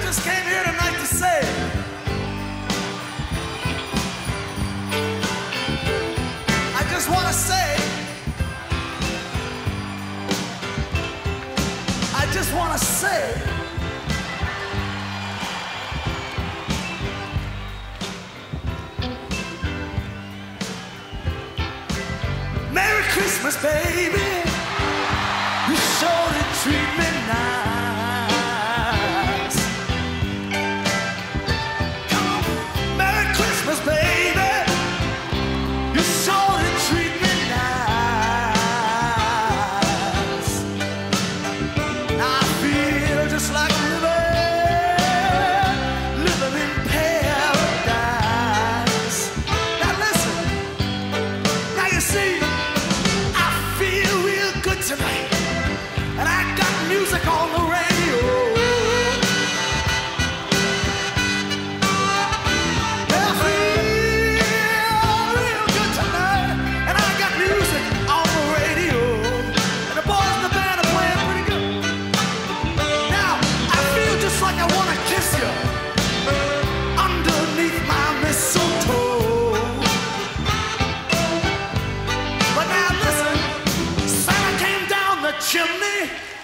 just came here tonight to say I just want to say I just want to say Merry Christmas, baby. You sure did treat me nice. Come on. Merry Christmas, baby. You sure did treat me nice. Now I feel just like living in paradise. Now listen. Now you see, tonight, and I got music on the radio. I feel real good tonight, and I got music on the radio. And the boys in the band are playing pretty good. Now, I feel just like I want to kiss you underneath my mistletoe. But now listen, chimney,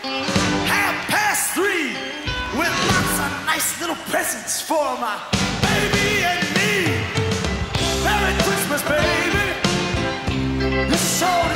3:30, with lots of nice little presents for my baby and me. Merry Christmas, baby. You sure